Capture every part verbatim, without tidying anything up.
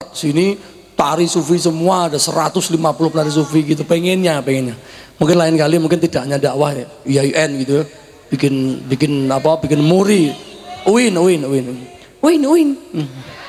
sini tari sufi semua, ada seratus lima puluh penari sufi gitu, pengennya, pengennya. Mungkin lain kali mungkin tidak hanya dakwah ya, I A I N gitu, bikin bikin apa, bikin muri, uin, uin, uin, uin, uin. Hmm.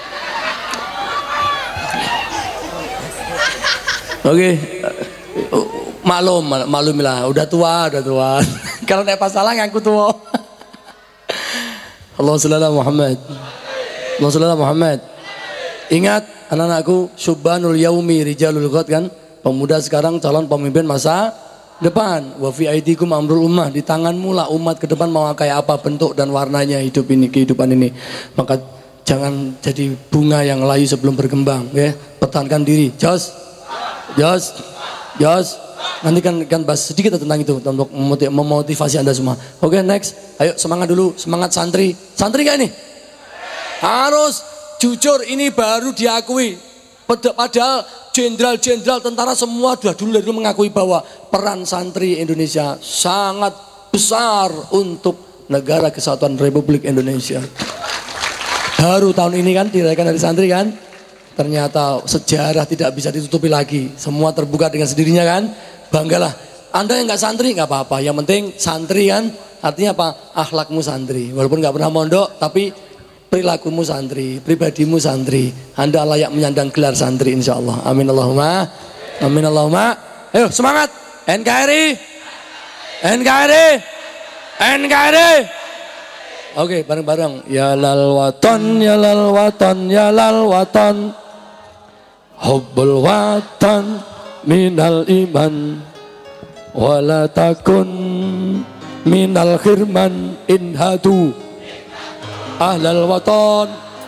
Oke, okay. maklum, maklumilah, udah tua, udah tua. Kalau naik pasalah ngaku tua. Allahumma sholli ala Muhammad. Allahumma sholli ala Muhammad. Ingat anak-anakku, syubbanul yaumi rijalul ghad kan? Pemuda sekarang calon pemimpin masa depan. Wa fi aidikum amrul ummah, di tanganmu lah umat ke depan mau kayak apa bentuk dan warnanya hidup ini, kehidupan ini. Maka jangan jadi bunga yang layu sebelum berkembang, ya. Pertahankan diri. Jos. Jos, Jos, nanti kan kan bahas sedikit tentang itu untuk memotivasi Anda semua. Oke, okay, next, ayo semangat dulu, semangat santri, santri gak ini? Harus jujur, ini baru diakui. Padahal jenderal-jenderal tentara semua sudah dulu dari dulu mengakui bahwa peran santri Indonesia sangat besar untuk negara kesatuan Republik Indonesia. Baru tahun ini kan dirayakan dari santri kan? Ternyata sejarah tidak bisa ditutupi lagi. Semua terbuka dengan sendirinya kan. Banggalah. Anda yang nggak santri nggak apa-apa. Yang penting santri kan. Artinya apa? Akhlakmu santri. Walaupun nggak pernah mondok, tapi perilakumu santri, pribadimu santri. Anda layak menyandang gelar santri insya Allah. Amin Allahumma. Amin Allahumma. Ayo semangat. N K R I. N K R I. N K R I. Oke, bareng-bareng. Ya lal watan, ya lal watan, ya lal watan. Hubbul watan minal iman, wala takun minal khirman inhadu ahlal watan.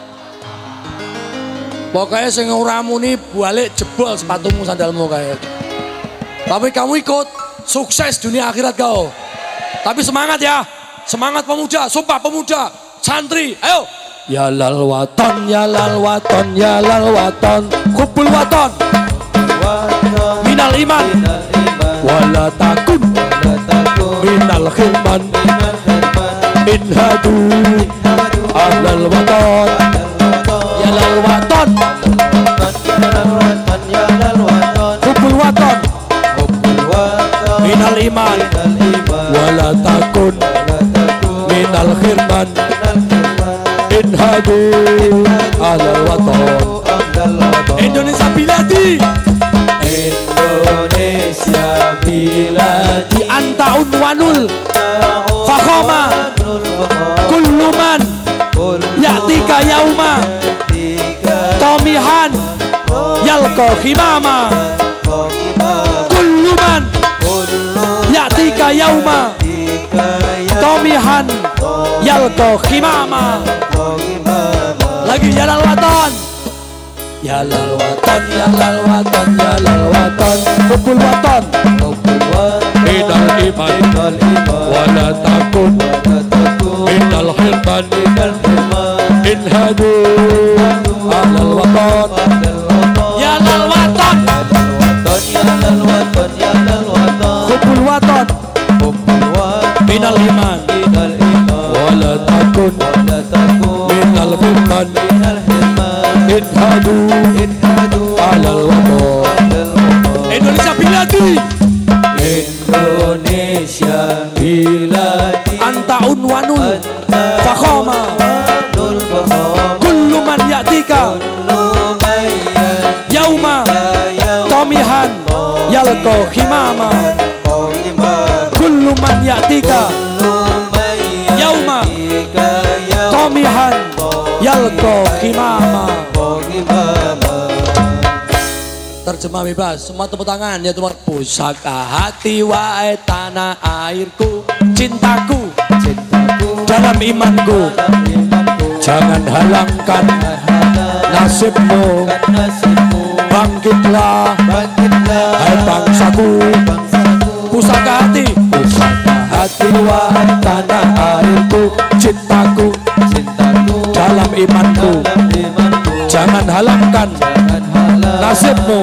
Pokoknya sing ora muni balik jebol sepatumu sandalmu kayak. Tapi kamu ikut sukses dunia akhirat kau. Tapi semangat ya. Semangat pemuda, sumpah pemuda, santri, ayo. Ya lal watan, ya lal watan, ya lal watan. Hubbul watan minal iman, wala takun minal khirman inhadu ahlal watan. Ya lal watan, hubbul watan minal iman, wala takun minal khirman inhadu ahlal watan. Indonesia biladi, Indonesia biladi, anta unwanul fakhoma kulluman ya'tika yauma tomihan yalqa khimama kulluman ya'tika yauma tomihan yalqa khimama. Lagi ya lal watan, ya lal watan, ya lal watan, ya lal watan. Hubbul watan minal iman, wala takun minal khirman inhadu ahlal watan. Ya lal watan, hubbul watan minal iman, wala takun minal khirman inhadu ahlal watan. Indonesia biladi, Indonesia biladi, anta unwanul fakhoma kullu man ya'tika yauma tomihan yalqa khimama kullu man ya'tika yauma tomihan yalqa khimama. Terjemah bebas, semua tepuk tangan ya teman. Pusaka hati wae tanah airku, cintaku, cintaku dalam imanku, jangan halangkan nasibmu, bangkitlah, hai bangsaku. Pusaka hati, pusaka hati wae tanah airku, cintaku, cintaku dalam imanku, jangan halangkan nasibmu,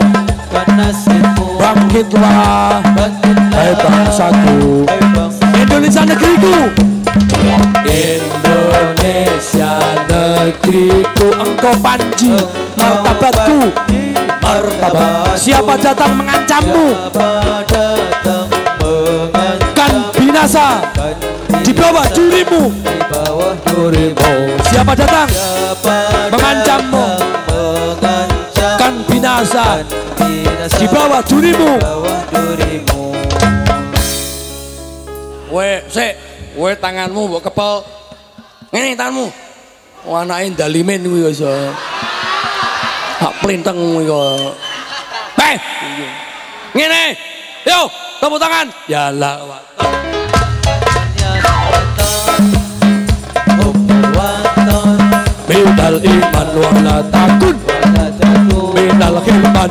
bangkitlah, hai bangsaku. Indonesia negeriku, Indonesia negeriku. negeriku, engkau Panji, martabatku, martabat. Siapa datang mengancammu, kan binasa di bawah durimu. Siapa datang mengancammu, kan binasa di bawah durimu. Weh, sik, weh tanganmu mbok kepel. Ngene tanganmu. Oh, anake ndalimen kuwi iso. Hak plinteng iku. Hei. Ngene. Yo, tepuk tangan. Yalah. Minal iman wala takun, minal khilman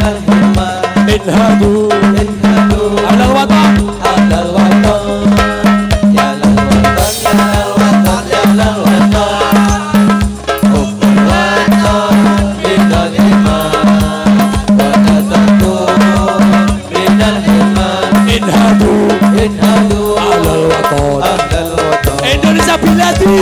inhadu alal watan, alal watan, yalal watan, yalal watan, yalal watan, hubbul watan, minal iman wala takun, minal khilman inhadu, inhadu alal watan, alal watan. Indonesia biladi,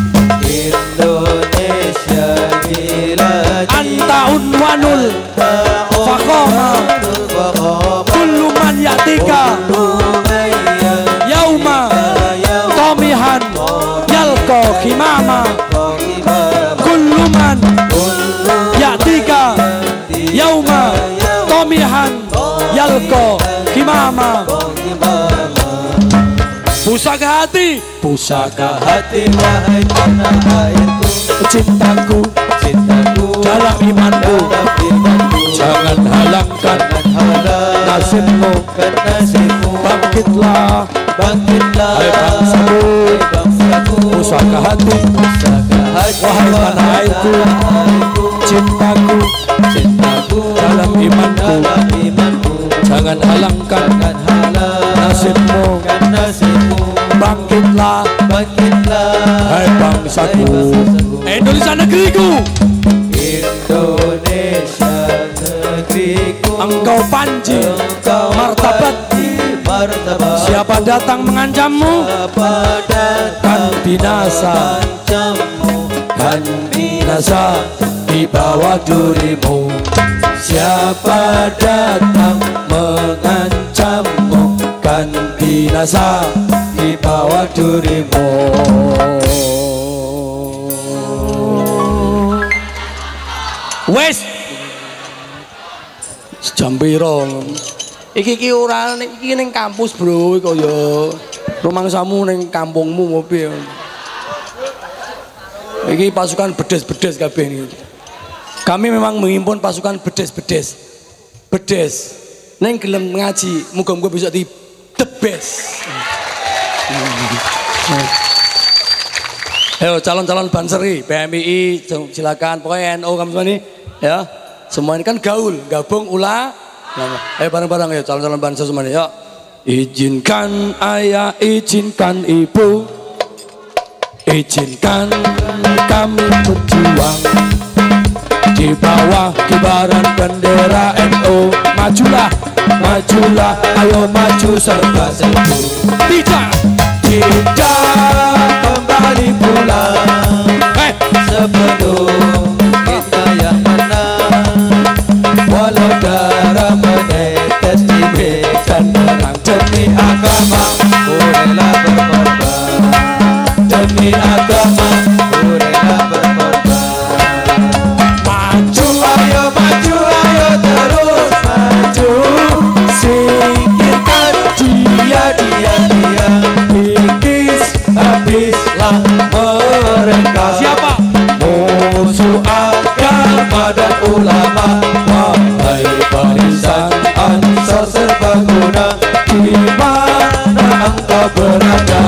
Indonesia biladi, anta unwanul faqama kullu man yatika yauma tomihan yalko khimama kullu man yatika yauma tomihan yalko khimama. Pusaka hati, pusaka hati, wahai tanah airku, cintaku, cintaku dalam imanku, dalam imanku. Jangan halangkan nasibmu, nasibmu. Bangkitlah, bangkitlah, hai bangsaku, bangsaku. Pusaka hati, pusaka hati, wahai tanah airku, cintaku, cintaku dalam imanku, dalam imanku. Jangan halangkan nasibmu, nasibmu. Bangkitlah, bangkitlah, hai bangsaku. Indonesia negeriku, Indonesia negeriku. Engkau Panji, engkau martabat, martabat. Siapa datang mengancammu, kan binasa, kan binasa di bawah durimu. Siapa datang mengancammu, kan binasa di bawah durimu. Wes jam piro iki iki ora iki ning kampus bro, kaya rumangsamu ning kampungmu mobil. Iki pasukan bedes-bedes kabeh iki. Kami memang menghimpun pasukan bedes-bedes. Bedes. Neng gelem ngaji, muga-muga bisa di the best. Ayo calon-calon banseri, P M I I, silakan. Pokoknya N U kamu semua ini, ya. Semua ini kan gaul, gabung ulah. Ayo bareng-bareng ya calon-calon banser semua ini, ya. Izinkan ayah, izinkan ibu, izinkan kami berjuang di bawah kibaran bendera N U. Majulah, majulah, ayo maju serba serbu. Tidak, tidak kembali pulang. Hey. Sebelum kita yang menang, walau darah menetes di medan perang. Demi agama, ku rela berkorban. Demi agama, ku rela berkorban. Maju, ayo maju, ayo terus maju. Singkirkan dia, dia, dia. Kikis habislah mereka. Siapa? Musuh agama dan ulama. Wahai barisan Ansor serbaguna, di mana engkau berada,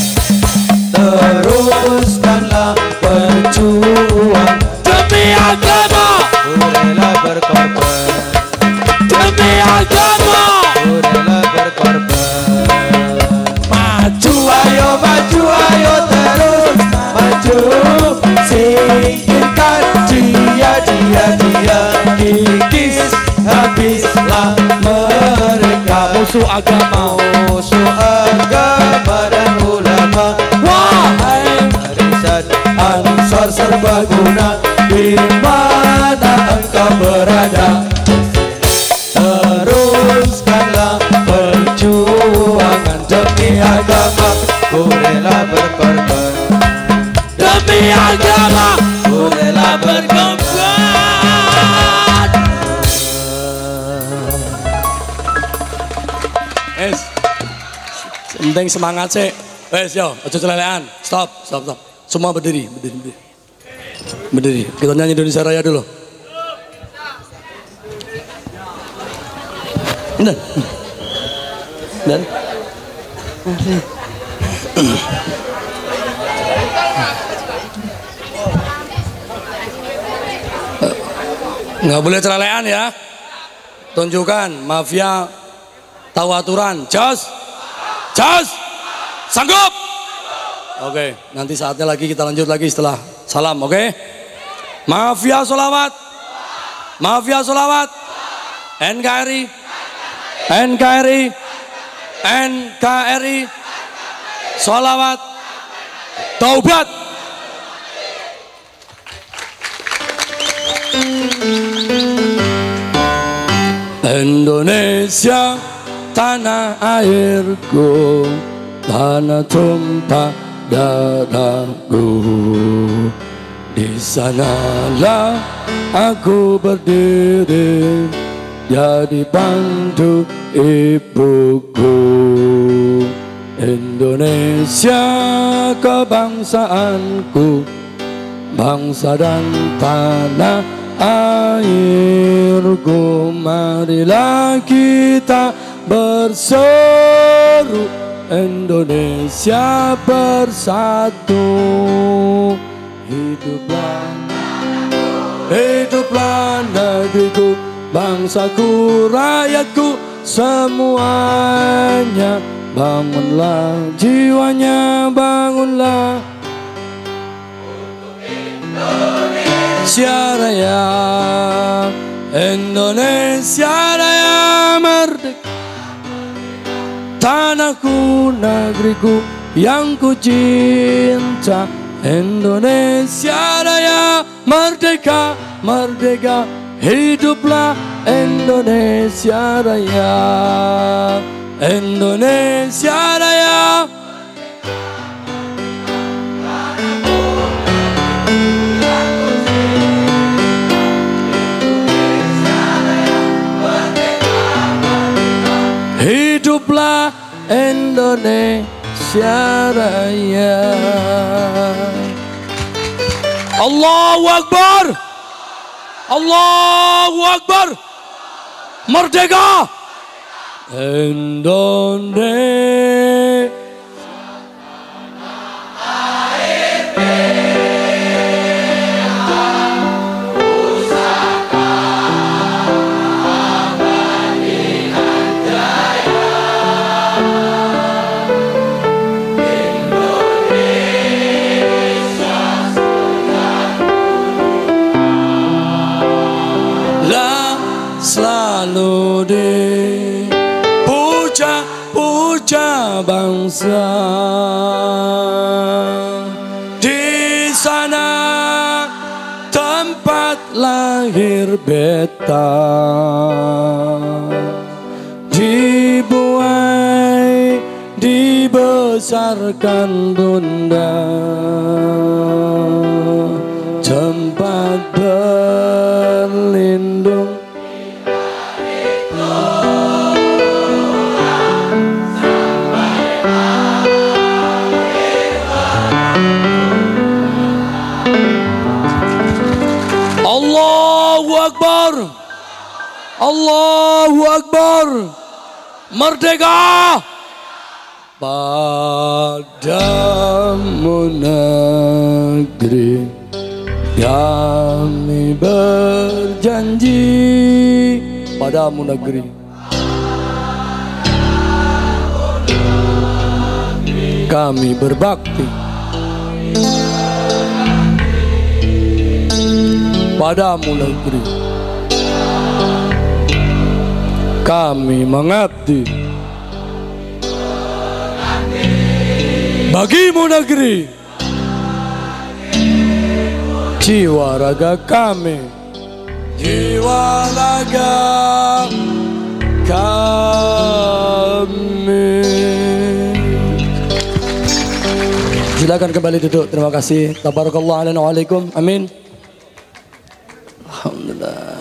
teruskanlah berjuang. Demi agama, ku rela berkorban. Demi agama, ku rela berkorban. Maju, ayo maju, ayo terus maju. Singkirkan dia, dia, dia. Kikis habislah mereka. Musuh agama, musuh agama dan ulama. Wahai barisan Ansor serbaguna, di mana engkau berada. Teruskanlah perjuangan demi agama, ku rela berkorban. Demi agama, ku rela berkorban. Es, penting semangat sih. Wes yo, ojo celelean. Stop, stop, stop. Semua berdiri, berdiri, berdiri. Berdiri. Kita nyanyi Indonesia Raya dulu. Dan, dan, nggak boleh celelean ya. Tunjukkan mafia tahu aturan. Jos, jos, sanggup. Oke, nanti saatnya lagi kita lanjut lagi setelah salam. Oke, mafia solawat, mafia solawat, N K R I, N K R I, N K R I, solawat, taubat. Indonesia tanah airku, tanah tumpah darahku, di sanalah aku berdiri, jadi pandu ibuku. Indonesia kebangsaanku, bangsa dan tanah airku. Marilah kita berseru, Indonesia bersatu. Hiduplah, hiduplah negeriku, bangsaku, rakyatku semuanya. Bangunlah jiwanya, bangunlah Indonesia Raya, Indonesia Raya merdeka. Tanahku, negeriku yang ku cinta, Indonesia Raya merdeka, merdeka. Hiduplah Indonesia Raya, Indonesia Raya. Hiduplah Indonesia Raya. Allahu Akbar, Allahu Akbar. Merdeka Indonesia. Selalu dipuja-puja bangsa, di sana tempat lahir beta, dibuai dibesarkan bunda, tempat berlindung. Allahu Akbar, Allahu Akbar. Merdeka. Padamu negeri kami berjanji, padamu negeri kami berbakti, padamu negeri kami mengabdi, bagimu negeri jiwa raga kami, jiwa raga kami. Silakan kembali duduk. Terima kasih. Tabarakallah alaikum. Waalaikum. Amin. Alhamdulillah.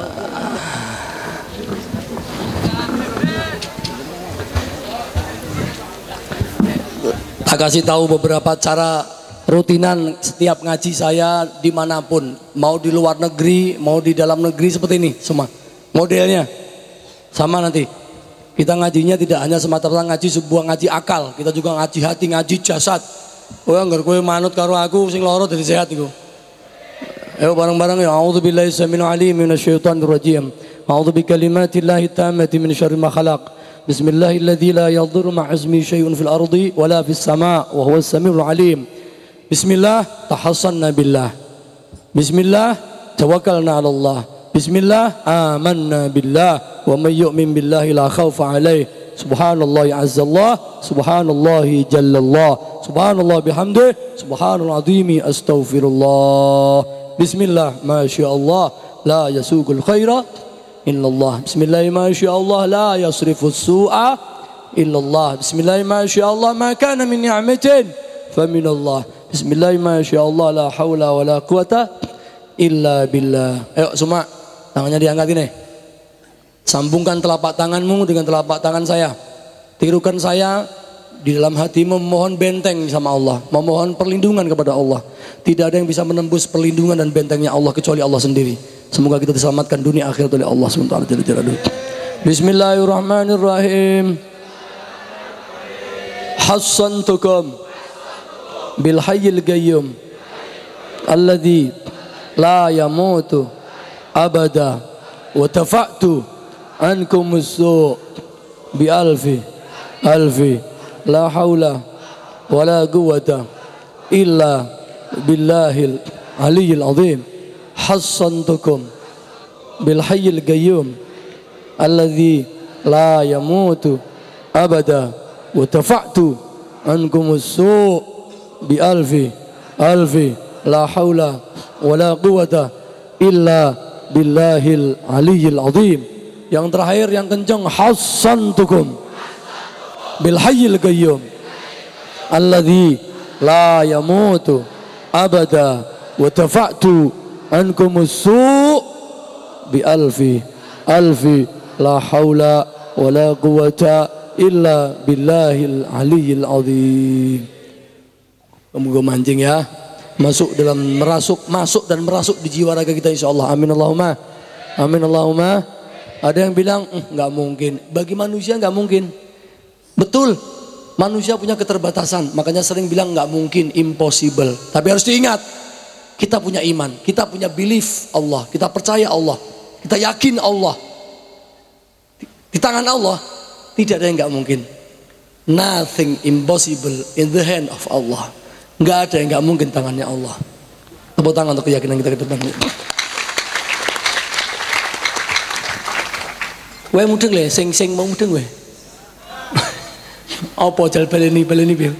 Tak kasih tahu beberapa cara rutinan setiap ngaji saya dimanapun, mau di luar negeri, mau di dalam negeri, seperti ini semua modelnya sama. Nanti kita ngajinya tidak hanya semata-mata ngaji sebuah ngaji akal, kita juga ngaji hati, ngaji jasad. Oh ya, nggak kowe manut karo aku sing loro dadi sehat iku. Ayo bareng-bareng ya. A'udzubillahi samil alim minasyaitonir rajim. A'udzu bikalimatillahi tammati min syarri ma khalaq. Bismillahilladzi la yadhurru ma'a ismihi syai'un fil ardi wala fis sama' wa huwas samiul alim. Bismillah tahassanna billah. Bismillah tawakkalna 'ala Allah. Bismillah amanna billah wa may yu'min billahi la khaufa 'alaihi. Subhanallah azzallah, subhanallah jallallah, subhanallah bihamdih, subhanal azimi astaghfirullah. Bismillah masyaallah la yasuqul khaira illallah. Bismillah masyaallah la yasrifus su'a illallah. Bismillah masyaallah ma kana min ni'matin faminallah. Bismillah masyaallah la haula wala quwata illa billah. Ayo semua tangannya diangkat ini. Sambungkan telapak tanganmu dengan telapak tangan saya. Tirukan saya di dalam hati memohon benteng sama Allah, memohon perlindungan kepada Allah. Tidak ada yang bisa menembus perlindungan dan bentengnya Allah kecuali Allah sendiri. Semoga kita diselamatkan dunia akhirat oleh Allah subhanahu wa taala. Bismillahirrahmanirrahim. Hassantukum bil hayyil qayyum alladzi la yamutu abada wa tafa'tu ankum as-su' bi alfi alfi la haula wala quwwata illa billahil aliyyil azim. Hassantukum bil hayyil qayyum alladzi la yamutu abada wa tafa'tu ankum as-su' bi alfi alfi la haula wala quwwata illa billahil aliyyil azim. Yang terakhir yang kencang, hassantukum bil hayyil qayyum alladzi la yamutu abada wa tafa'tu ankum as-su' bi alfi alfi la haula wala quwwata illa billahil aliyyil azim. Semoga mancing ya, masuk dalam merasuk masuk dan merasuk di jiwa raga kita insyaallah. Amin Allahumma. Amin Allahumma. Ada yang bilang nggak mungkin, bagi manusia nggak mungkin. Betul, manusia punya keterbatasan, makanya sering bilang nggak mungkin, impossible. Tapi harus diingat, kita punya iman, kita punya belief Allah, kita percaya Allah, kita yakin Allah. Di tangan Allah tidak ada yang nggak mungkin. Nothing impossible in the hand of Allah. Nggak ada yang nggak mungkin tangannya Allah. Tepuk tangan untuk keyakinan kita ke depan. Wae mudeng le, sing sing mau mudeng wae. Apa jal baleni baleni piye?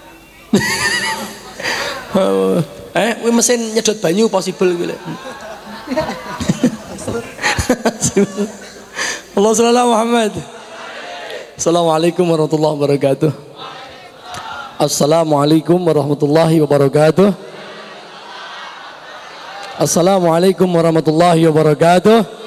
Eh, wae mesin nyedot banyu possible kuwi le. Allah sallallahu Muhammad. Assalamualaikum warahmatullahi wabarakatuh. Assalamualaikum warahmatullahi wabarakatuh. Assalamualaikum warahmatullahi wabarakatuh.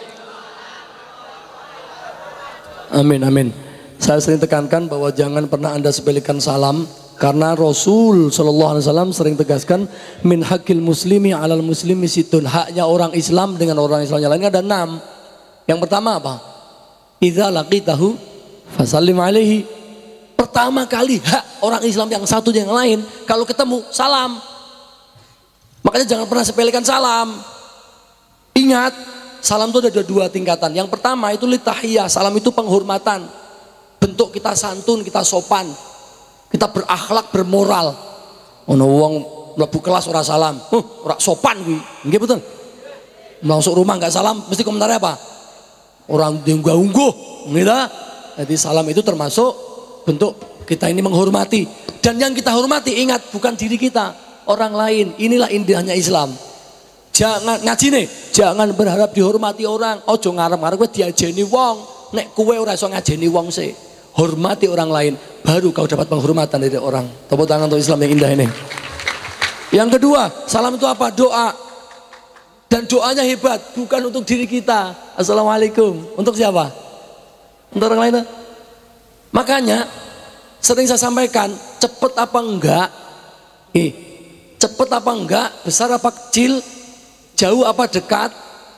Amin, amin. Saya sering tekankan bahwa jangan pernah Anda sepelekan salam, karena Rasul Shallallahu Alaihi Wasallam sering tegaskan min hakil muslimi alal muslimi situn. Haknya orang Islam dengan orang Islam yang lainnya ada enam. Yang pertama apa? Idza laqitahu fasallim alaihi. Pertama kali hak orang Islam yang satu yang lain, kalau ketemu salam. Makanya jangan pernah sepelekan salam. Ingat, salam itu ada dua tingkatan. Yang pertama itu litahiyah, salam itu penghormatan. Bentuk kita santun, kita sopan, kita berakhlak, bermoral. Ono wong mlebu kelas ora salam, huh, ora sopan kuwi. Nggih betul. Masuk rumah enggak salam, mesti komentarnya apa? Orang diunggah-ungguh, gitu. Jadi salam itu termasuk bentuk kita ini menghormati. Dan yang kita hormati, ingat, bukan diri kita, orang lain. Inilah indahnya Islam. Jangan ngaji nih, jangan berharap dihormati orang. Ojo ngarep-ngarep kowe diajeni wong. Nek kowe ora iso ngajeni wong sih, hormati orang lain, baru kau dapat penghormatan dari orang. Tepuk tangan untuk Islam yang indah ini. Yang kedua, salam itu apa? Doa. Dan doanya hebat, bukan untuk diri kita. Assalamualaikum. Untuk siapa? Untuk orang lain. Makanya sering saya sampaikan, cepet apa enggak? Eh, cepet apa enggak? Besar apa kecil? Jauh apa dekat?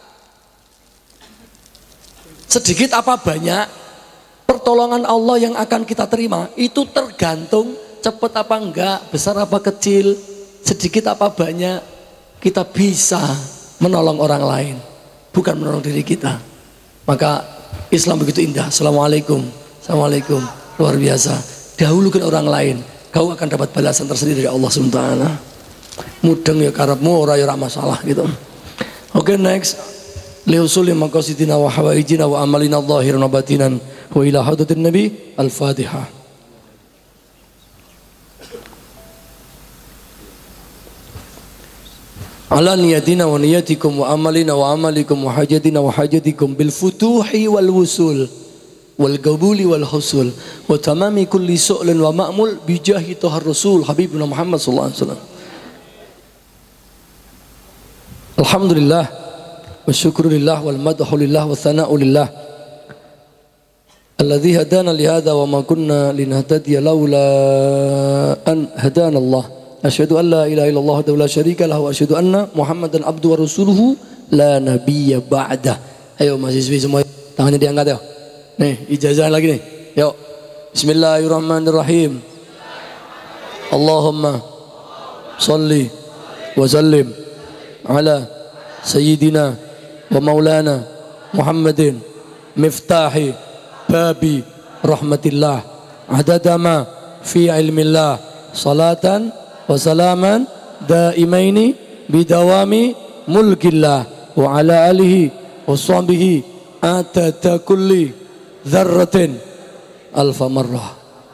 Sedikit apa banyak? Pertolongan Allah yang akan kita terima itu tergantung cepet apa enggak, besar apa kecil, sedikit apa banyak. Kita bisa menolong orang lain, bukan menolong diri kita. Maka Islam begitu indah. Assalamualaikum, assalamualaikum, luar biasa. Dahulukan orang lain, kau akan dapat balasan tersendiri dari Allah subhanahu wa taala. Mudeng ya karepmu, ora ya ora masalah gitu. Oke, okay, next. Liusuli maqasidina wa hawaijina wa amalina zahiran wa batinan wa ila hadratin nabi. Al-Fatihah. Ala niyatina wa niyatikum wa amalina wa amalikum wa hajatina wa hajatikum bil futuhi wal wusul wal qabuli wal husul wa tamami kulli su'lin wa ma'mul bijahi tahar rasul habibuna Muhammad sallallahu alaihi wasallam. Alhamdulillah wa syukrulillah wal madhu lillah wa thana'u lillah alladhi hadana li hadha wa ma kunna linahtadiya laula an hadana Allah. Asyhadu an la ilaha illallah wa la syarika lahu wa asyhadu anna Muhammadan abdu wa rasuluhu la nabiyya ba'dah. Ayo mahasiswi semua tangannya diangkat ya. Nih, ijazah lagi nih. Yuk. Bismillahirrahmanirrahim. Allahumma salli wa sallim ala sayyidina wa maulana Muhammadin miftahi babi rahmatillah adadama fi ilmillah salatan wa salaman daimaini bidawami mulkillah wa ala alihi wa sahbihi atata kulli dzarratin alfa marrah.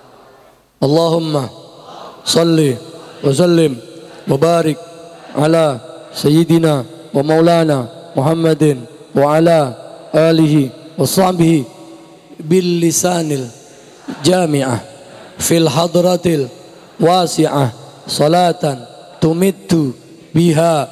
Allahumma salli wa sallim wa barik ala sayyidina wa maulana Muhammadin wa ala alihi wa sahbihi bil lisanil jami'ah fil hadratil wasi'ah salatan tumittu biha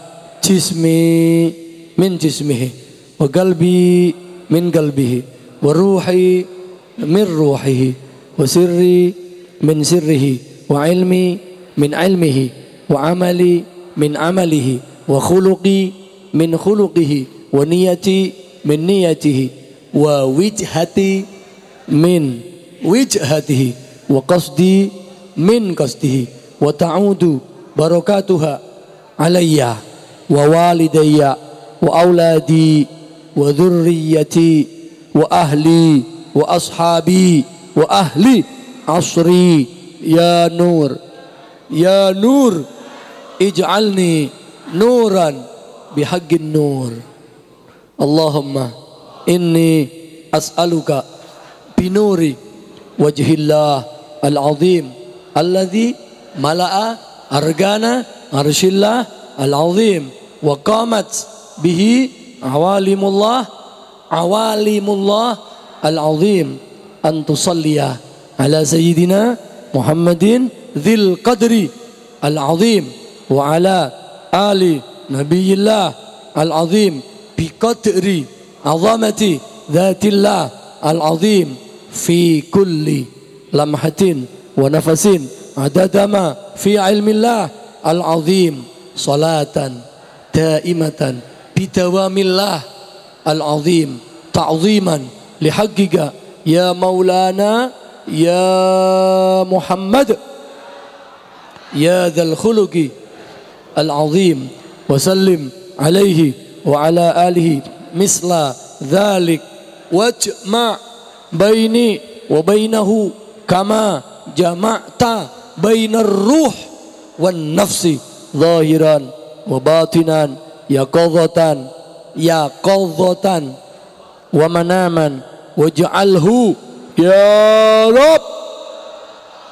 jismi min jismihi wa qalbi min qalbihi wa ruhi min ruhihi wa sirri min sirrihi wa ilmi min ilmihi wa amali min amalihi wa khuluqi min khuluqihi wa niyati min niyatihi wa wijhati min wijhatihi wa qasdi min qasdihi wa ta'udu barakatuha alayya wa walidayya wa auladi wa dhurriyyati wa ahli wa ashabi wa ahli asri ya nur ya nur ij'alni nuran bihaqqin nur. Allahumma inni as'aluka binuri wajhillah al-azim alladhi mala'a argana arshillah al-azim wa qamat bihi awalimullah awalimullah al-azim an tusalliya ala sayyidina Muhammadin dhil qadri al-azim wa ala ali nabiyillah al-azim biqadri azamati dhatillah al-azim fi kulli lamhatin wa nafasin adadama fi ilmillah al-azim salatan daimatan bidawamillah al-azim ta'ziman lihaqqika ya maulana ya Muhammad ya dhal khuluqi al-azim wa sallim alaihi wa ala alihi misla dhalik wajma' baini wa bainahu kama jama'ta bainar ruh wan nafsi zahiran wa batinan ya qadhatan ya qadhatan wa manaman waj'alhu ya Rabb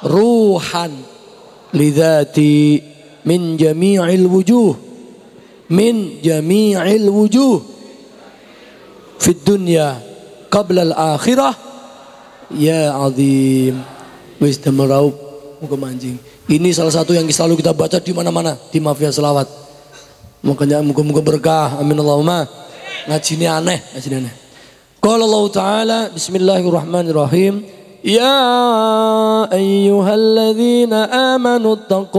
ruhan lidhati min jami'il wujuh min jami'il wujuh fid dunya qabla al-akhirah ya azim. Wis meraup muga mancing. Ini salah satu yang selalu kita baca di mana-mana di mafia selawat. Makanya muga-muga berkah. Amin Allahumma. Ngajine aneh, ngajine aneh. Qala Allah Ta'ala bismillahirrahmanirrahim. Ya ayyuhalladzina amanu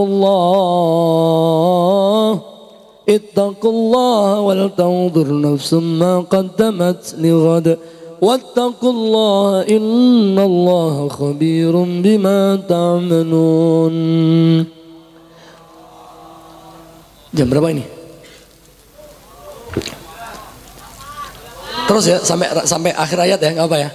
ittaqullaha ittaqullaha wal tanzur nafsum ma qaddamat lighad wattaqullaha innallaha khabirum bima ta'malun. Jam berapa ini? Terus ya sampai sampai akhir ayat ya, enggak apa ya?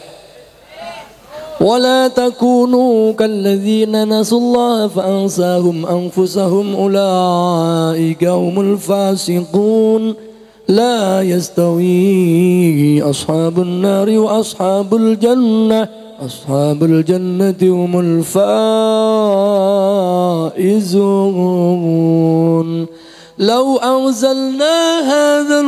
ولا تكونوا كالذين نسوا الله فأنساهم أنفسهم أولئك هم الفاسقون لا يستوي أصحاب النار وأصحاب الجنة أصحاب الجنة هم الفائزون لو أنزلنا هذا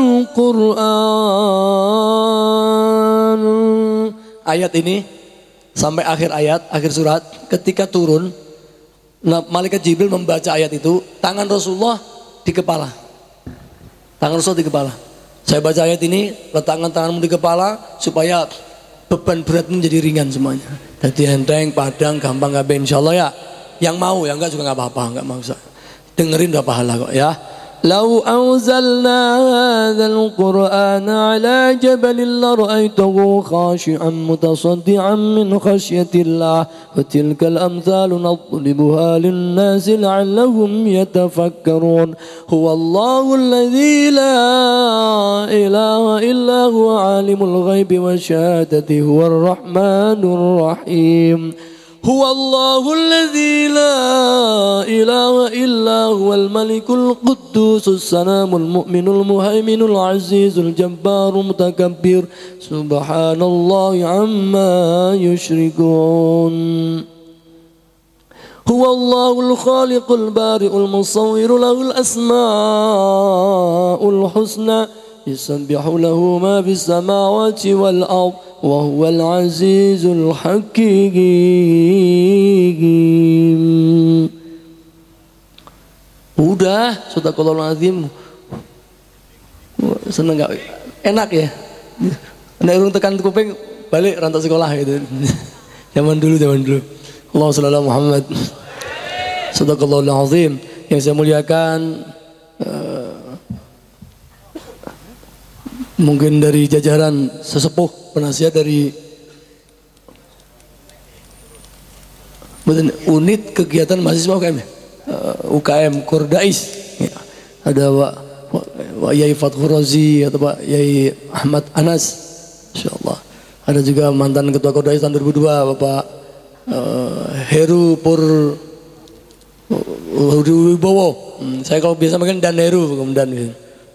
القرآن. Ayat ini sampai akhir ayat, akhir surat, ketika turun, nah, malaikat Jibril membaca ayat itu, tangan Rasulullah di kepala. Tangan Rasul di kepala. Saya baca ayat ini, letakkan tanganmu di kepala supaya beban beratmu menjadi ringan semuanya. Jadi enteng, padang, gampang, gampang, insya Allah ya. Yang mau, yang enggak juga enggak apa-apa, enggak maksa. Dengerin udah pahala kok ya. لو أنزلنا هذا القرآن على جبل لرأيته خاشعا متصدعا من خشية الله وتلك الأمثال نضربها للناس لعلهم يتفكرون هو الله الذي لا إله إلا هو عالم الغيب والشهادة هو الرحمن الرحيم هو الله الذي لا إله إلا هو الملك القدوس السلام المؤمن المهيمن العزيز الجبار المتكبر سبحان الله عما يشركون هو الله الخالق البارئ المصور له الأسماء الحسنى يسبح له ما في السماوات والأرض وهو العزيز الحكيم. Udah, sadaqallahul azim. Seneng gak? Enak ya? Nek urung tekan kuping balik rantak sekolah gitu. Zaman dulu, zaman dulu. Allahumma shalli ala Muhammad. Sadaqallahul azim. Yang saya muliakan uh, mungkin dari jajaran sesepuh penasihat dari unit kegiatan mahasiswa U K M ya? uh, U K M Kordais ya. Ada Pak Pak Yai Fathur Razi atau Pak Yai Ahmad Anas insyaallah. Ada juga mantan ketua Kordais tahun dua ribu dua Bapak uh, Heru Pur Wibowo. hmm, saya kalau biasa makan Dan Heru kemudian gitu.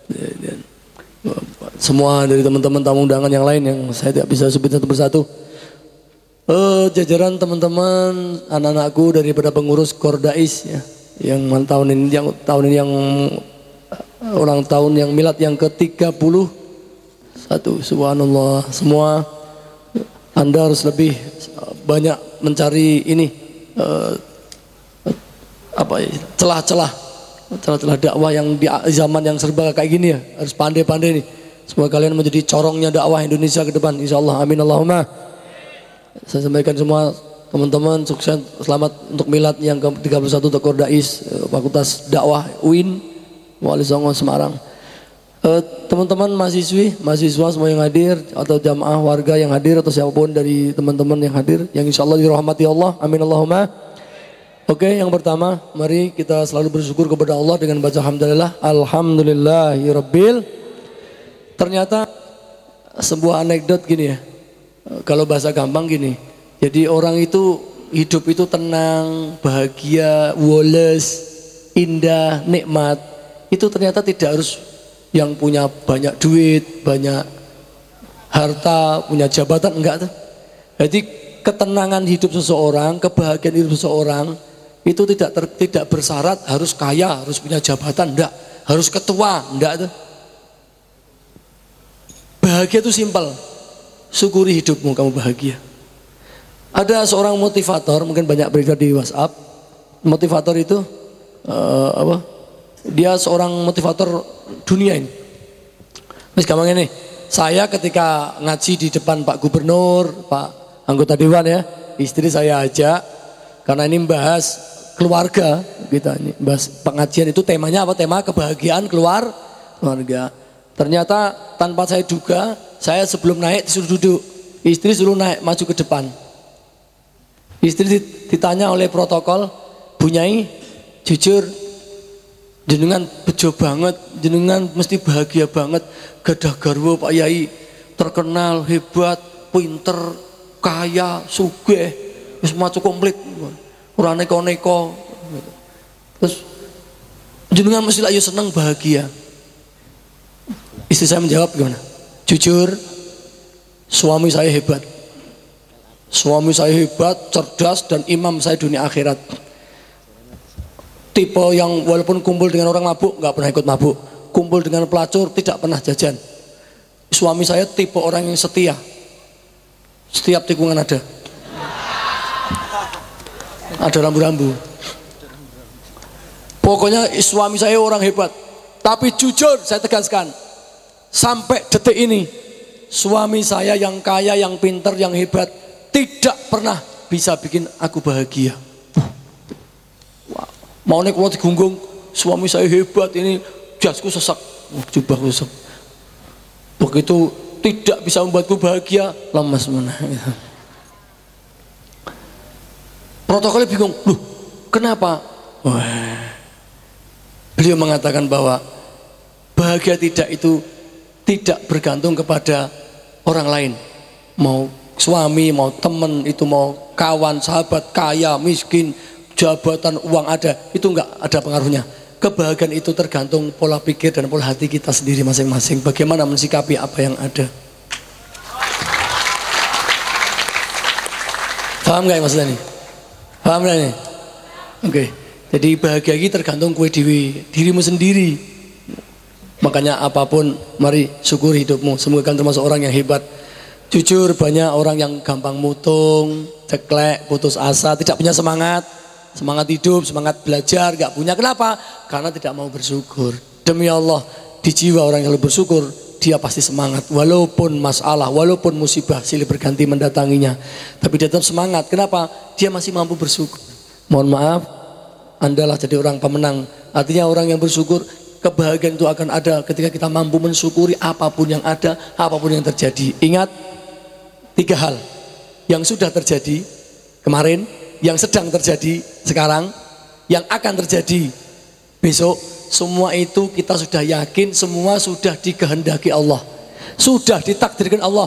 Semua dari teman-teman tamu undangan yang lain yang saya tidak bisa sebut satu persatu. Uh, jajaran teman-teman anak-anakku daripada pengurus Kordais ya, yang tahun ini yang tahun ini yang uh, ulang tahun yang milad yang ke tiga puluh satu. Subhanallah. Semua Anda harus lebih banyak mencari ini uh, apa ya, celah-celah celah-celah dakwah yang di zaman yang serba kayak gini ya, harus pandai-pandai nih. Semoga kalian menjadi corongnya dakwah Indonesia ke depan insyaallah. Amin Allahumma. Saya sampaikan semua teman-teman sukses, selamat untuk milad yang ke tiga puluh satu untuk Kordais Fakultas Dakwah U I N Wali Songo Semarang. Teman-teman mahasiswi, mahasiswa semua yang hadir atau jamaah warga yang hadir atau siapapun dari teman-teman yang hadir yang insyaallah dirahmati Allah. Amin Allahumma. Oke, yang pertama mari kita selalu bersyukur kepada Allah dengan baca alhamdulillah. Alhamdulillahirabbil. Ternyata sebuah anekdot gini ya. Kalau bahasa gampang gini. Jadi orang itu hidup itu tenang, bahagia, woles, indah, nikmat. Itu ternyata tidak harus yang punya banyak duit, banyak harta, punya jabatan, enggak tuh. Jadi ketenangan hidup seseorang, kebahagiaan hidup seseorang itu tidak ter, tidak bersyarat harus kaya, harus punya jabatan, enggak. harus ketua, enggak tuh. Bahagia itu simpel. Syukuri hidupmu, kamu bahagia. Ada seorang motivator, mungkin banyak beredar di WhatsApp. Motivator itu uh, apa? Dia seorang motivator dunia ini. Mas gampang ini. Saya ketika ngaji di depan Pak Gubernur, Pak anggota dewan ya, istri saya ajak karena ini membahas keluarga, kita ini bahas pengajian itu temanya apa? Tema kebahagiaan keluar keluarga. Ternyata tanpa saya duga, saya sebelum naik disuruh duduk, istri suruh naik maju ke depan. Istri ditanya oleh protokol, Bu Nyai, jujur, jenengan bejo banget, jenengan mesti bahagia banget, gadah garwa Pak Yai, terkenal, hebat, pinter, kaya, sugih, semua cukup komplit, ora neko-neko. Terus jenengan mesti lagi seneng bahagia. Istri saya menjawab gimana? Jujur, suami saya hebat. Suami saya hebat, cerdas, dan imam saya dunia akhirat. Tipe yang walaupun kumpul dengan orang mabuk, nggak pernah ikut mabuk. Kumpul dengan pelacur, tidak pernah jajan. Suami saya tipe orang yang setia. Setiap tikungan ada. Ada rambu-rambu. Pokoknya suami saya orang hebat. Tapi jujur saya tegaskan, sampai detik ini, suami saya yang kaya, yang pinter, yang hebat, tidak pernah bisa bikin aku bahagia. Wow. Mau naik kalau digunggung, suami saya hebat, ini jasku sesak, jubahku sesak. Begitu tidak bisa membuatku bahagia, lemas mana. Protokolnya bingung, loh kenapa? Wah. Beliau mengatakan bahwa bahagia tidak itu tidak bergantung kepada orang lain, mau suami, mau teman, itu mau kawan, sahabat, kaya, miskin, jabatan, uang ada, itu enggak ada pengaruhnya. Kebahagiaan itu tergantung pola pikir dan pola hati kita sendiri masing-masing. Bagaimana mensikapi apa yang ada. Paham nggak ya maksudnya ini? Paham nggak ini? Oke. Okay. Jadi bahagia ini tergantung kue dewi, dirimu sendiri. Makanya apapun, mari syukuri hidupmu. Semoga kan termasuk orang yang hebat. Jujur banyak orang yang gampang mutung, ceklek, putus asa, tidak punya semangat. Semangat hidup, semangat belajar, gak punya. Kenapa? Karena tidak mau bersyukur. Demi Allah, di jiwa orang yang lebih bersyukur, dia pasti semangat. Walaupun masalah, walaupun musibah silih berganti mendatanginya, tapi dia tetap semangat. Kenapa? Dia masih mampu bersyukur. Mohon maaf, Andalah jadi orang pemenang. Artinya orang yang bersyukur, kebahagiaan itu akan ada ketika kita mampu mensyukuri apapun yang ada, apapun yang terjadi. Ingat, tiga hal yang sudah terjadi kemarin, yang sedang terjadi sekarang, yang akan terjadi besok. Semua itu kita sudah yakin, semua sudah dikehendaki Allah, sudah ditakdirkan Allah.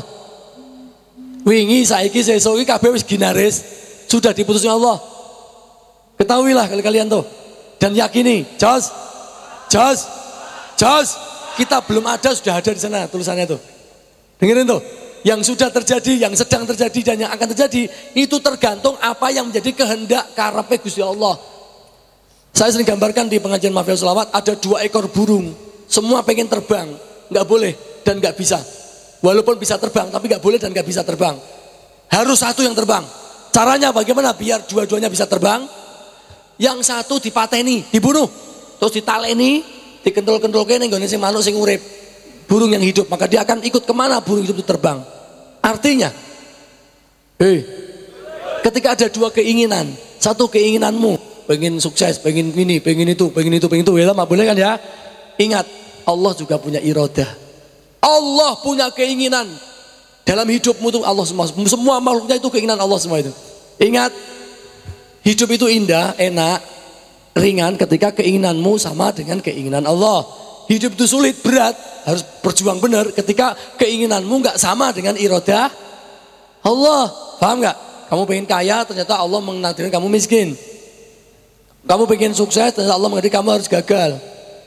Wingi saiki sesuk iki kabeh wis ginaris, sudah diputuskan Allah. Ketahuilah kalian tuh dan yakini, jos, jos, jos. Kita belum ada, sudah ada di sana tulisannya tuh. Dengerin tuh. Yang sudah terjadi, yang sedang terjadi, dan yang akan terjadi, itu tergantung apa yang menjadi kehendak karepe Gusti Allah. Saya sering gambarkan di pengajian Mahfil Sholawat, ada dua ekor burung, semua pengen terbang, nggak boleh dan nggak bisa. Walaupun bisa terbang, tapi nggak boleh dan nggak bisa terbang. Harus satu yang terbang. Caranya bagaimana biar dua-duanya bisa terbang? Yang satu dipateni, dibunuh, terus ditaleni, dikentul-kentulke ning gone sing manuk sing urip. Burung yang hidup, maka dia akan ikut kemana burung hidup itu terbang. Artinya, hei, ketika ada dua keinginan, satu keinginanmu, pengen sukses, pengen ini, pengen itu, pengen itu, pengen itu, ya boleh kan ya? Ingat, Allah juga punya iradah. Allah punya keinginan dalam hidupmu itu Allah semua, semua makhluknya itu keinginan Allah semua itu. Ingat, hidup itu indah, enak, ringan ketika keinginanmu sama dengan keinginan Allah. Hidup itu sulit, berat, harus berjuang benar ketika keinginanmu nggak sama dengan iradah Allah. Paham nggak? Kamu pengen kaya, ternyata Allah menakdirkan kamu miskin. Kamu pengen sukses, ternyata Allah menakdirkan kamu harus gagal.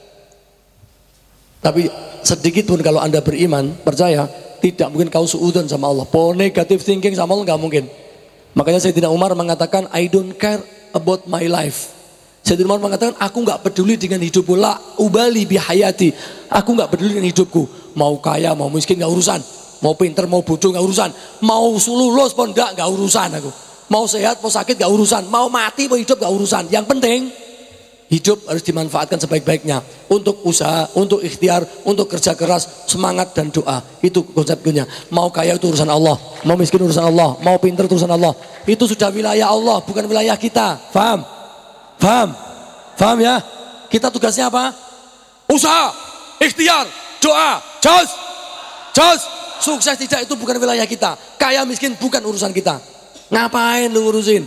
Tapi sedikit pun kalau Anda beriman, percaya, tidak mungkin kau suudzon sama Allah. Po negative thinking sama Allah nggak mungkin. Makanya Sayyidina Umar mengatakan, I don't care about my life. Sayyidina Umar mengatakan, aku nggak peduli dengan hidupku, la ubali bihayati. Aku nggak peduli dengan hidupku. Mau kaya, mau miskin nggak urusan. Mau pinter, mau bodoh nggak urusan. Mau lulus pun nggak, nggak urusan aku. Mau sehat, mau sakit nggak urusan. Mau mati, mau hidup nggak urusan. Yang penting hidup harus dimanfaatkan sebaik-baiknya untuk usaha, untuk ikhtiar, untuk kerja keras, semangat dan doa. Itu konsepnya. Mau kaya itu urusan Allah, mau miskin urusan Allah, mau pinter itu urusan Allah. Itu sudah wilayah Allah, bukan wilayah kita. Paham? Paham? Paham ya? Kita tugasnya apa? Usaha, ikhtiar, doa, jos, jos. Sukses tidak itu bukan wilayah kita. Kaya miskin bukan urusan kita. Ngapain lu ngurusin?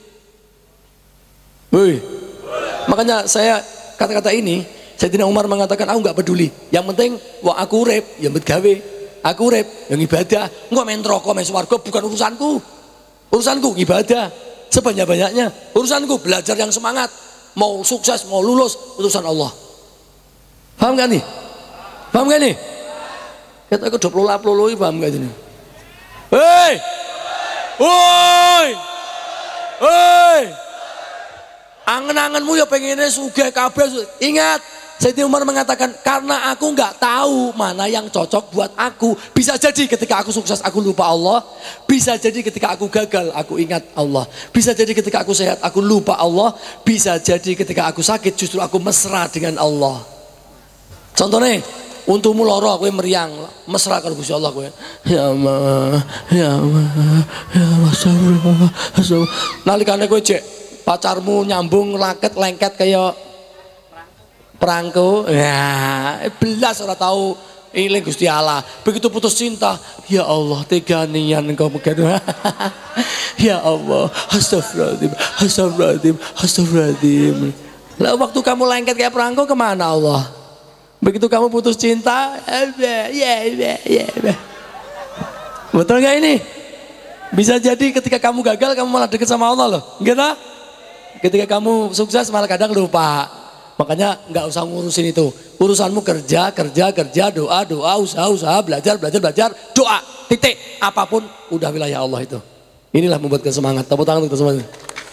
Woi. Makanya saya kata-kata ini, Sayyidina Umar mengatakan aku nggak peduli. Yang penting wah aku urip, ya mbet gawe. Aku urip, yang ibadah. Enggak main rokok, main swarga bukan urusanku. Urusanku ibadah sebanyak-banyaknya. Urusanku belajar yang semangat. Mau sukses, mau lulus, urusan Allah. Paham gak nih? Paham gak nih? Kita aku dua puluh paham gak ini? Hei! Woi! Hei! Angen-angenmu ya pengennya sugih kabeh. Ingat, Sayyidina Umar mengatakan karena aku nggak tahu mana yang cocok buat aku. Bisa jadi ketika aku sukses aku lupa Allah. Bisa jadi ketika aku gagal aku ingat Allah. Bisa jadi ketika aku sehat aku lupa Allah. Bisa jadi ketika aku sakit justru aku mesra dengan Allah. Contohnya, untukmu loro aku meriang, mesra kalau Gusti Allah kowe. Ya Allah, ya Allah, ya Allah. Nalikane kowe cek pacarmu nyambung raket lengket kayak perangko, ya belas ora tahu iling Gusti Allah. Begitu putus cinta, ya Allah tega nian engkau begitu. Ya Allah, astagfirullahaladzim, astagfirullahaladzim, astagfirullahaladzim. Lah waktu kamu lengket kayak perangko kemana Allah? Begitu kamu putus cinta, ya ya ya. Betul nggak ini? Bisa jadi ketika kamu gagal kamu malah dekat sama Allah loh, gitu? Ketika kamu sukses malah kadang lupa. Makanya nggak usah ngurusin itu. Urusanmu kerja, kerja, kerja, doa, doa, usaha, usaha, belajar, belajar, belajar, doa. Titik. Apapun udah wilayah Allah itu. Inilah membuatkan semangat. Tepuk tangan untuk semuanya.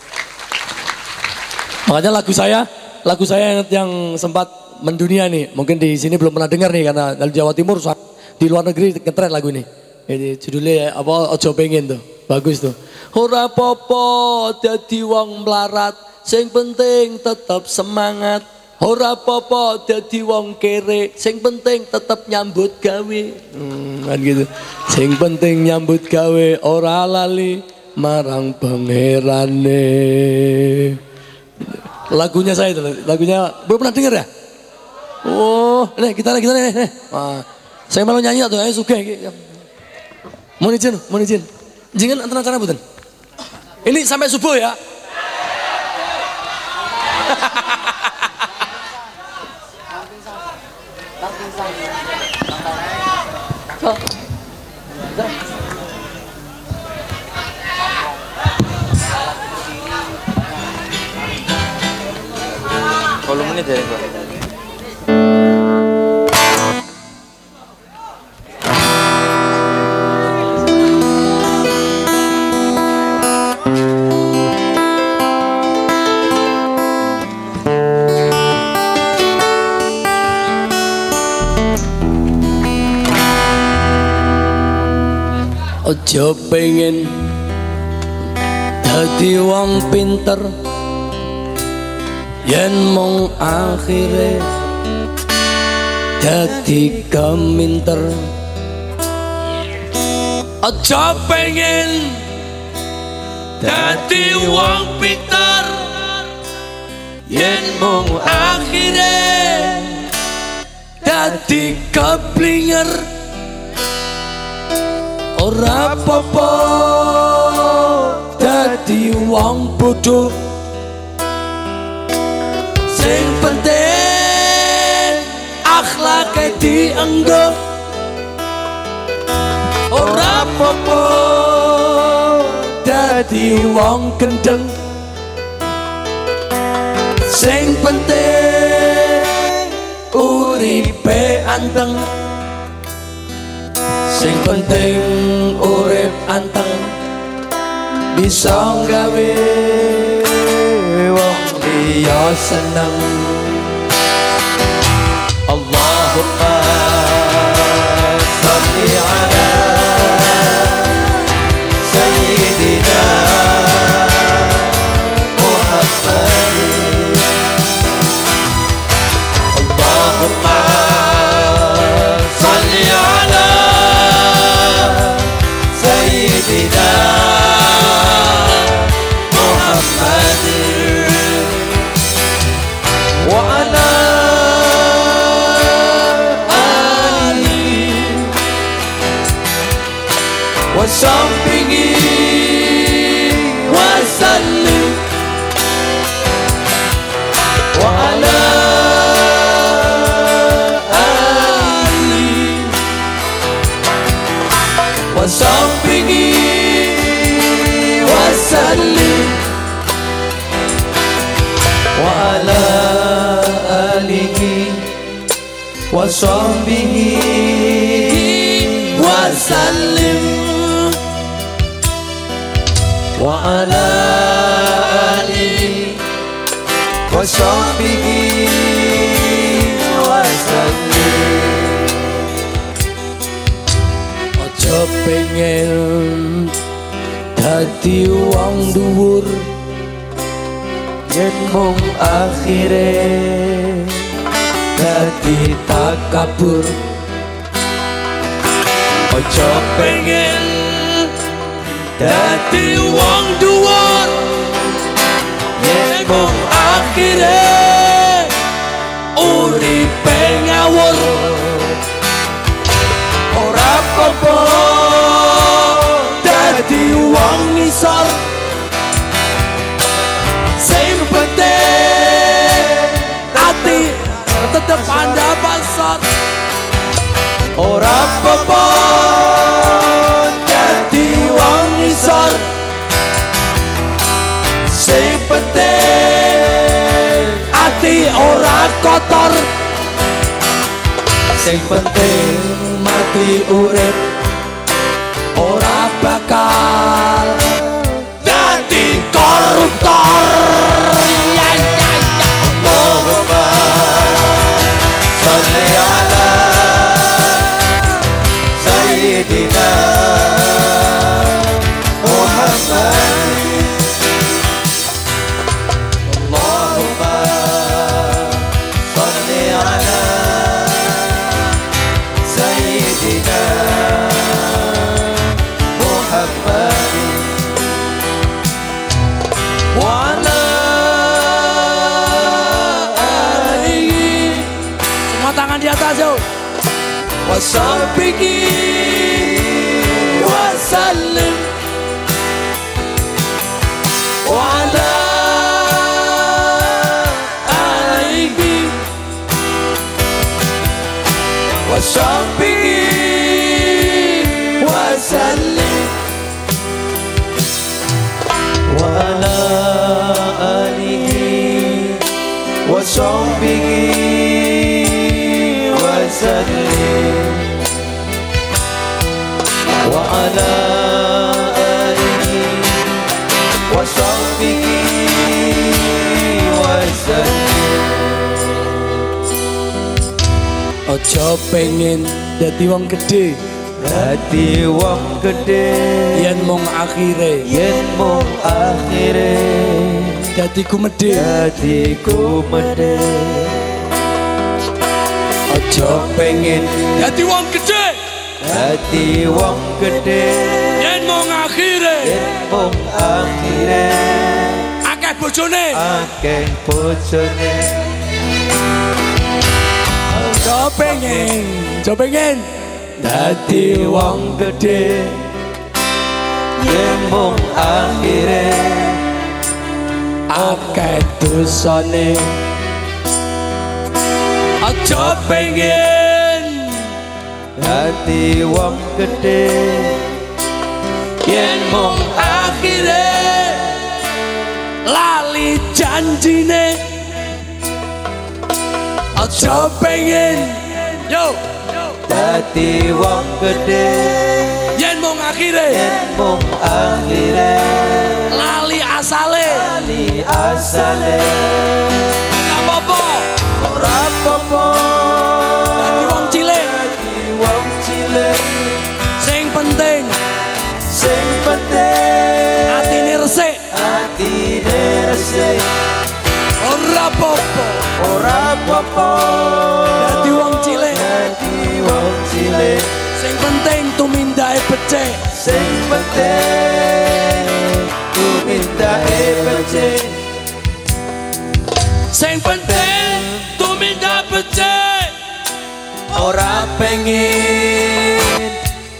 Makanya lagu saya, lagu saya yang, yang sempat mendunia nih. Mungkin di sini belum pernah dengar nih karena dari Jawa Timur, di luar negeri ngetren lagu ini. Jadi judulnya apa? Ojo pengen tuh. Bagus tuh. Ora popo dadi wong melarat, sing penting tetap semangat. Ora popo dadi wong kere, sing penting tetap nyambut gawe. Hmm, kan gitu. Sing penting nyambut gawe, ora lali marang pangerane. Lagunya saya itu, lagunya belum pernah dengar ya? Oh, nih kita nih kita nih. nih. Nah, saya malu nyanyi atau saya suka. Mohon izin, mohon izin. Jangan antara cara bukan. Ini sampai subuh ya. Volumenya dari Pak. Ojo pengen dadi wong pinter yen mung akhire dadi keminter. Ojo pengen dadi wong pinter yen mung akhire dadi keblinger. Ora apa-apa dadi wong bodoh, sing penting akhlake dienggo. Ora apa-apa dadi wong gendeng, sing penting uripe anteng. Sing penting urip anteng bisa gawe wong yo seneng. Allahumma sholli ala sayyidina Muhammad. Allahumma sholli ala sayyidina Muhammad wa ala wa sahbihi wa sallim wa ala alihi wa sahbihi wa sallim wa ala alihi wa sahbihi wa sallim wa ala alihi wa sahbihi wa sallim. Aja pengen dadi wong dhuwur yen mung akhire dadi takabur. Aja pengen dadi wong dhuwur yen mung akhire uripe ngawur. Ora apa-apa dadi wong ngisor, sing penting ati tetep anda pasar. Ora apa-apa dadi wong ngisor, sing penting ati ora kotor. Sing penting mati urip ora bakal dadi koruptor. Allahumma sholli ala sayyidina Muhammad. Allahumma sholli ala sayyidina Muhammad wa ala alihi. Semua tangan di atas yo. Wa sahbihi wa sallim wa ala alihi wa sahbihi wa sallim wa ala alihi wa sahbihi wa sallim wa ala alihi wa sahbihi wa sallim. Aja pengen dadi wong gede Dadi wong gede yen mung akhire yen mung akhire dadi gumedhe. dadi gumedhe. Aja pengen Dadi wong gede dadi wong gede yen mung akhire yen mung akhire akeh bojone. akeh bojone. Aja pengen, aja pengen Dadi wong gede yen mung akhire akeh dosane. Aja pengen dadi wong gede yen mung akhire lali janjine. Aja pengen yo dadi wong gede yen mung akhire yen mung akhire lali asale. lali dadi asale. Apa-apa Ora apa-apa dadi wong cilik, dadi wong cilik. sing penting Sing penting atine resik. atine resik. Ora apa-apa Ora apa-apa dadi wong cilik, dadi wong cilik. sing penting tumindahe becik. Sing penting tumindahe becik. Sing penting tumindahe becik. Ora pengen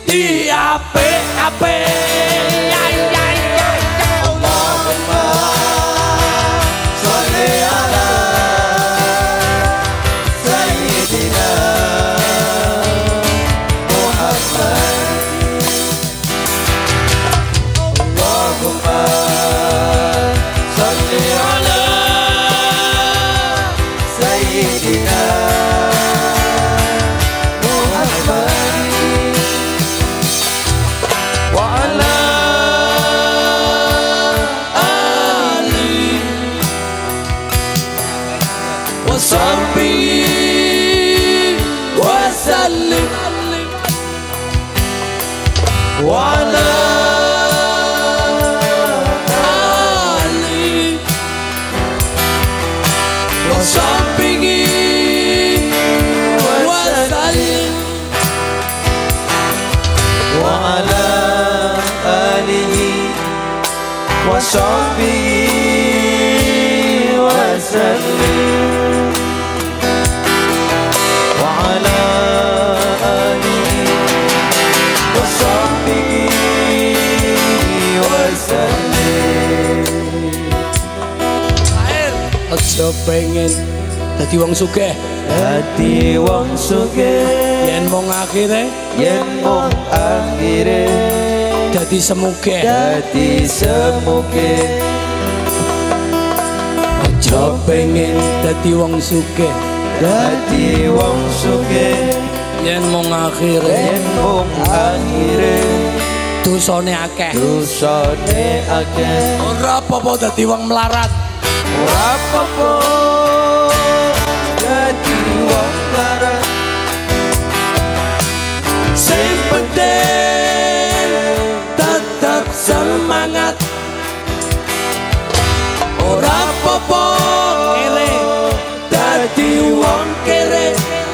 diapik-apik. Allahumma sholli ala sayyidina Muhammad. Allahumma sholli ala sayyidina Muhammad wa ala ali Wa sahbihi wa sallim. wa ala Ali wa sahbihi wa sallim. wa ala alihi wa sahbihi wa sallim. Wa ala alihi wa sahbihi wa sallim. Air aja pengen dadi wong sugih, Dadi wong sugih yen mung akhire yen mung akhire dadi semugih. dadi semugih. Aja pengen dadi wong sugih, Dadi wong sugih yen mung akhire yen mung akhire dosane akeh. dosane akeh. Ora apa-apa dadi wong melarat. Ora apa-apa dadi wong larat. Sing penting tetap semangat. Ora apa-apa kere dadi wong kere.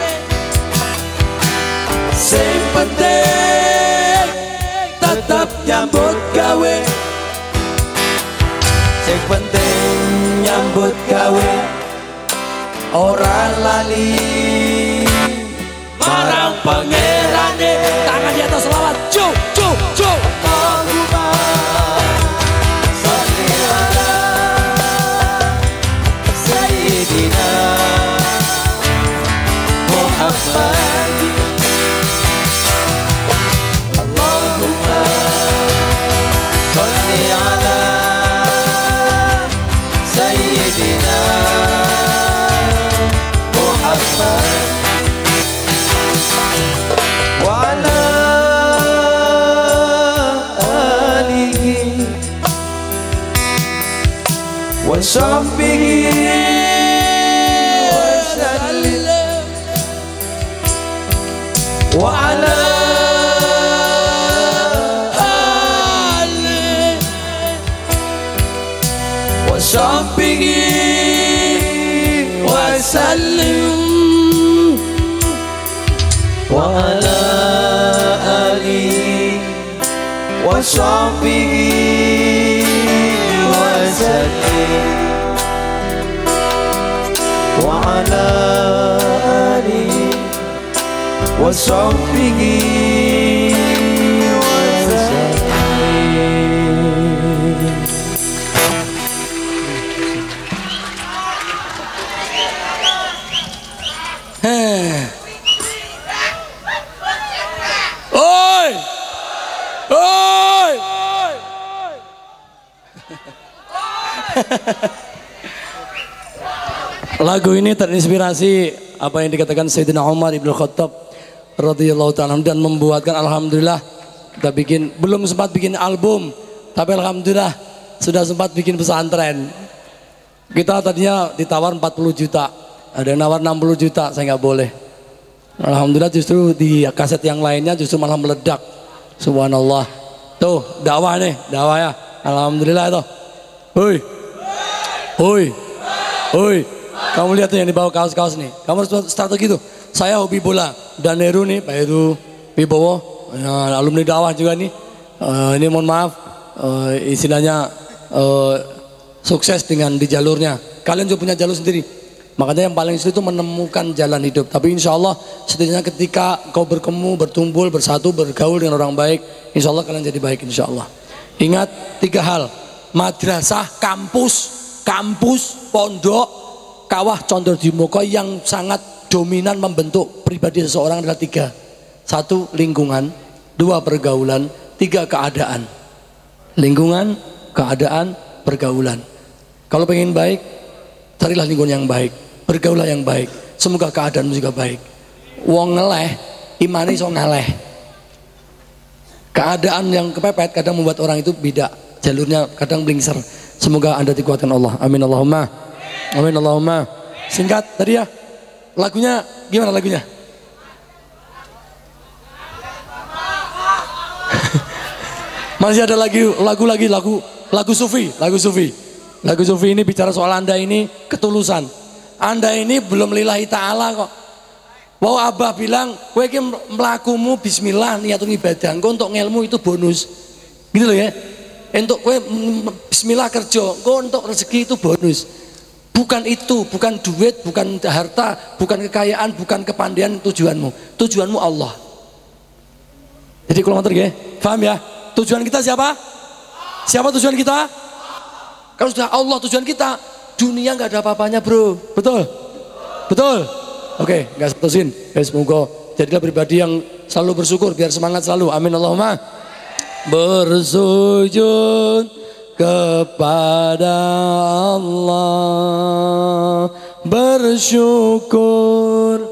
Sing penting tetap nyambut gawe. Sing penting nyambut gawe. Ora lali Marang pangerane, tangan di atas selawat. Cu, cu, cu. Allahumma sholli ala sayyidina Muhammad. Allahumma sholli ala sayyidina Muhammad wa ala alihi wa sahbihi wa sallim. Wa ala Ali wa sahbihi wa sallim. wa ala alihi wa sahbihi wa sallim. Wa ala alihi wa sahbihi wa sallim. Heh. Oi! Oi! Lagu ini terinspirasi apa yang dikatakan Sayyidina Umar Ibn Khattab radhiyallahu ta'ala dan membuatkan, alhamdulillah kita bikin, belum sempat bikin album tapi alhamdulillah sudah sempat bikin pesantren. Kita tadinya ditawar empat puluh juta, ada yang nawar enam puluh juta, saya nggak boleh. Alhamdulillah justru di kaset yang lainnya justru malah meledak. Subhanallah. Tuh dakwah nih, dakwah ya. Alhamdulillah itu. Hoi, hoi, hoi. Kamu lihat nih yang dibawa kaos-kaos nih. Kamu harus strategi tuh. Saya hobi bola. Dan Heru nih, Pak Heru Wibowo, ya, alumni dakwah juga nih. Uh, ini mohon maaf, uh, istilahnya uh, sukses dengan di jalurnya. Kalian juga punya jalur sendiri. Makanya yang paling sulit itu menemukan jalan hidup. Tapi insya Allah setidaknya ketika kau bertemu, bertumpul, bersatu, bergaul dengan orang baik, insya Allah kalian jadi baik insya Allah. Ingat tiga hal: madrasah, kampus, kampus, pondok, kawah Condro Dimoko yang sangat dominan membentuk pribadi seseorang adalah tiga. Satu, lingkungan. Dua, pergaulan. Tiga, keadaan. Lingkungan, keadaan, pergaulan. Kalau pengen baik, carilah lingkungan yang baik, bergaulah yang baik. Semoga keadaanmu juga baik. Wong ngeleh, imani so ngeleh. Keadaan yang kepepet kadang membuat orang itu beda, jalurnya kadang blingser. Semoga Anda dikuatkan Allah. Amin Allahumma. Amin Allahumma. Singkat tadi ya. Lagunya gimana lagunya? Masih ada lagi lagu lagi lagu lagu sufi, lagu sufi. Lagu sufi ini bicara soal Anda ini ketulusan. Anda ini belum lillahi ta'ala kok. Wow, Abah bilang, kowe iki mlakumu bismillah niatun ibadah, engko untuk ngelmu itu bonus. Gitu loh ya. Untuk kowe bismillah kerja, engko untuk rezeki itu bonus. Bukan itu, bukan duit, bukan harta, bukan kekayaan, bukan kepandaian tujuanmu. Tujuanmu Allah. Jadi kalau ngerti ya, paham ya? Tujuan kita siapa? Siapa tujuan kita? Kalau sudah Allah tujuan kita, dunia nggak ada apa-apanya bro, betul? Betul? Oke, nggak setusin. Guys, semoga jadilah pribadi yang selalu bersyukur, biar semangat selalu. Amin Allahumma. Bersujud kepada Allah, bersyukur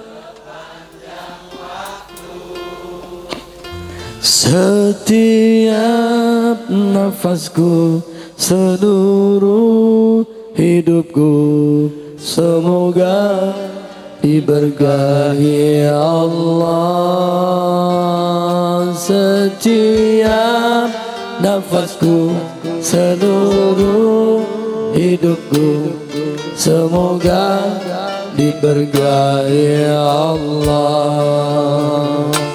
setiap nafasku, seluruh hidupku, semoga diberkahi Allah. Setiap nafasku, seluruh hidupku, semoga diberkahi Allah.